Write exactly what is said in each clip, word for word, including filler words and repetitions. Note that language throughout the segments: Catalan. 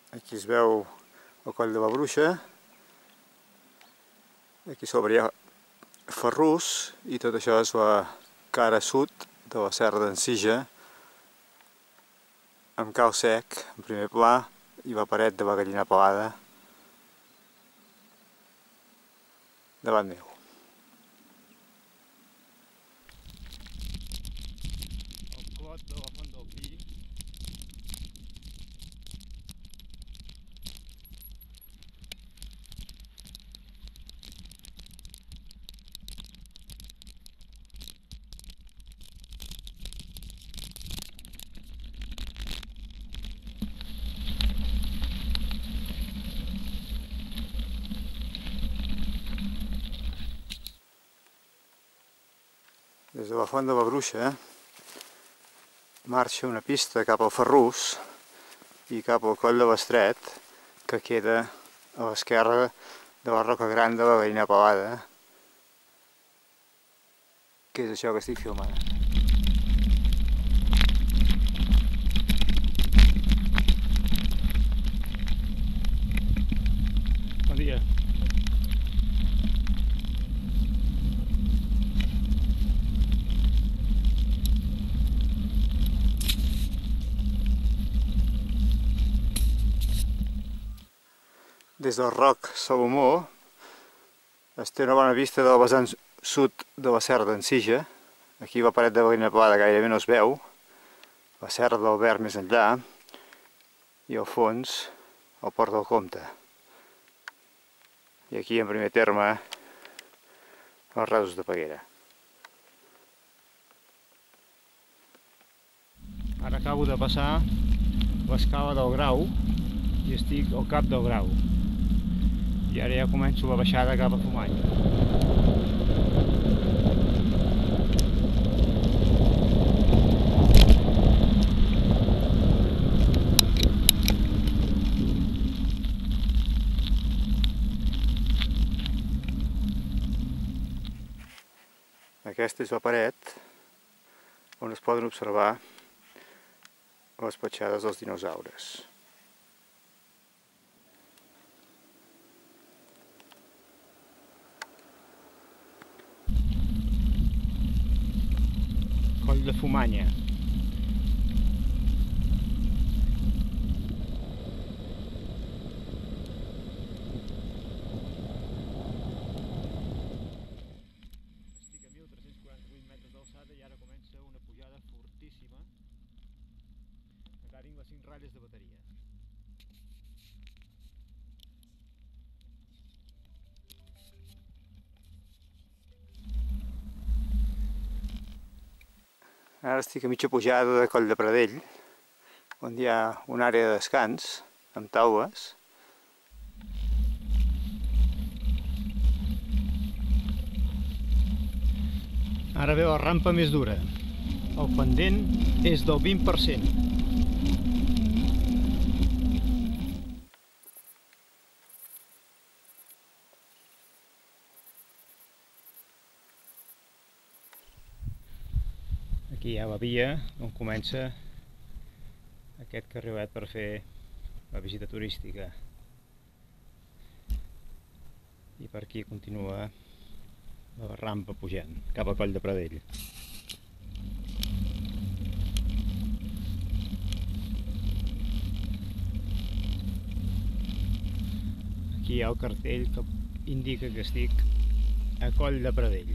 Aquí es veu el Coll de la Bruixa, aquí sobre hi ha Ferrús i tot això és la cara sud de la Serra d'en Sija, amb Cal Sec en primer pla i la paret de la Gallina Pelada davant meu. El clot de la Font del Pi. Des de la Font de la Bruixa marxa una pista cap al Ferrús i cap al Coll de l'Estret, que queda a l'esquerra de la Roca Gran de la Gallina Pelada, que és això que estic filmant. Bon dia. Des del Roc Salomó es té una bona vista del vessant sud de la Serra d'en Sija. Aquí la paret de la Gallina Pelada gairebé no es veu, la Serra del Verd més enllà i al fons el Port del Comte. I aquí en primer terme els Rasos de Peguera. Ara acabo de passar l'escala del Grau i estic al cap del Grau. I ara ja començo la baixada cap a Fumany. Aquesta és la paret on es poden observar les petjades dels dinosaures. Coll de Fumanya. Estic a mil tres-cents quaranta-vuit metres d'alçada i ara comença una pujada fortíssima. Encara tinc les cinc ratlles de bateria. Ara estic a mitja pujada de Coll de Pradell, on hi ha una àrea de descans, amb taules. Ara veu la rampa més dura. El pendent és del vint per cent. Aquí hi ha la via on comença aquest carrilet per fer la visita turística. I per aquí continua la rampa pujant cap al Coll de Pradell. Aquí hi ha el cartell que indica que estic a Coll de Pradell.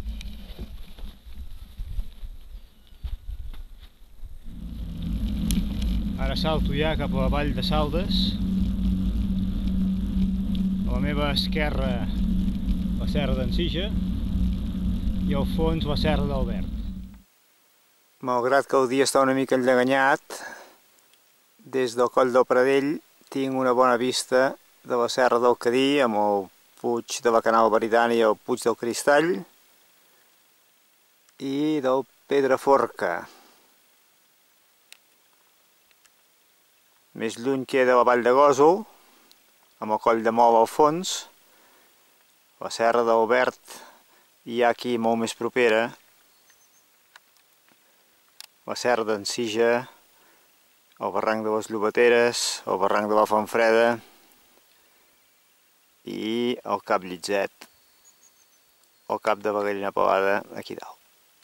Ara salto ja cap a la vall de Saldes. A la meva esquerra la Serra d'en Sija i al fons la Serra del Verd. Malgrat que el dia està una mica enlleganyat, des del Coll del Pradell tinc una bona vista de la Serra del Cadí amb el Puig de la Canal Veritana i el Puig del Cristall i del Pedraforca. Més lluny queda la Vall de Gósol, amb el Coll de Mol al fons, la Serra del Verd hi ha aquí molt més propera, la Serra d'en Sija el barranc de les Llobateres, el barranc de la Fontfreda i el Cap Llitzet, el Cap de la Gallina Pelada aquí dalt.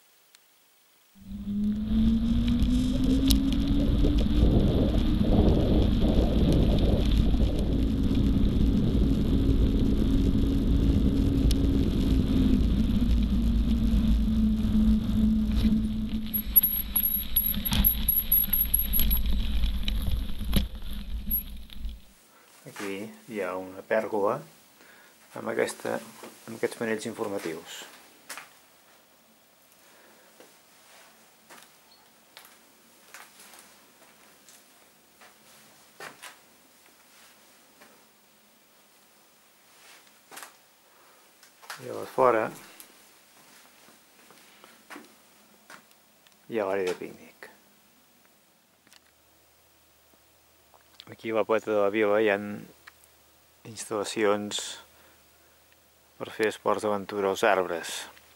Aquí hi ha una pèrgola amb, aquesta, amb aquests panells informatius. I a fora hi ha l'àrea de pícnic. Aquí a la Pleta de la Vila hi ha instal·lacions per fer esports d'aventura als arbres.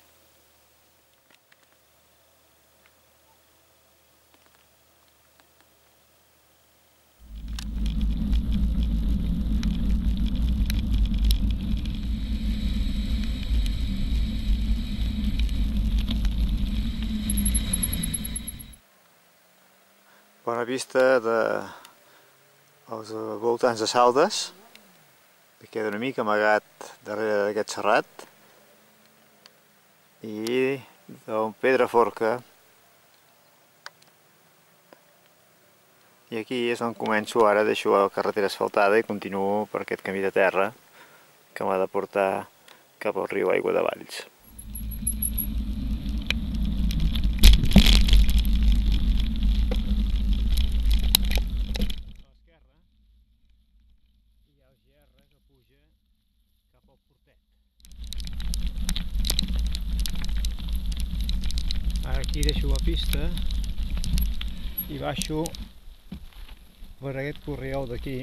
Bona vista de als voltants de Saldes, que queda una mica amagat darrere d'aquest serrat, i del Pedraforca. I aquí és on començo ara, deixo la carretera asfaltada i continuo per aquest camí de terra que m'ha de portar cap al riu Aigua de Valls. Aquí deixo la pista i baixo per aquest corriol d'aquí.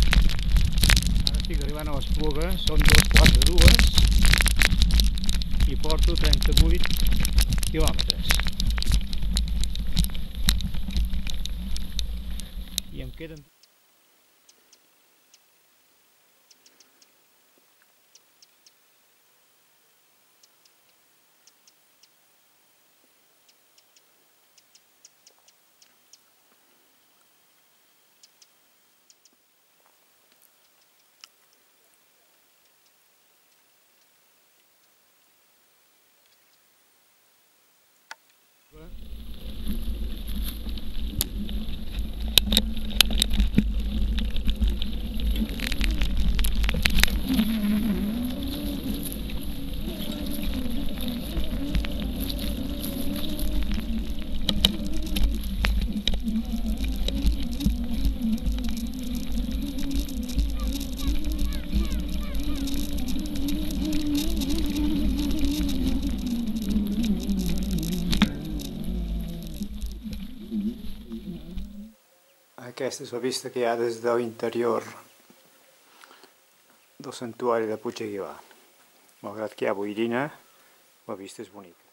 Són dos quarts de dues i porto trenta-vuit quilòmetres. I em queden... Aquesta és la vista que hi ha des de l'interior del santuari de Puig Aguilar. Malgrat que hi ha boirina, la vista és bonica.